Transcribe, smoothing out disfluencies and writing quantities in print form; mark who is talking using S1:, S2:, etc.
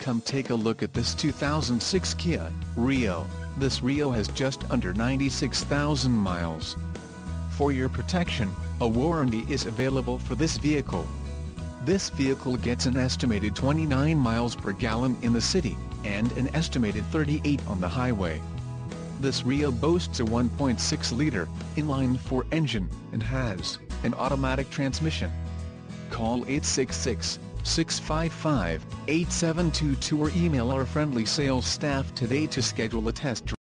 S1: Come take a look at this 2006 Kia Rio. This Rio has just under 96,000 miles. For your protection, a warranty is available for this vehicle. This vehicle gets an estimated 29 miles per gallon in the city, and an estimated 38 on the highway. This Rio boasts a 1.6-liter, inline-4 engine, and has an automatic transmission. Call 866-655-8722 or email our friendly sales staff today to schedule a test drive.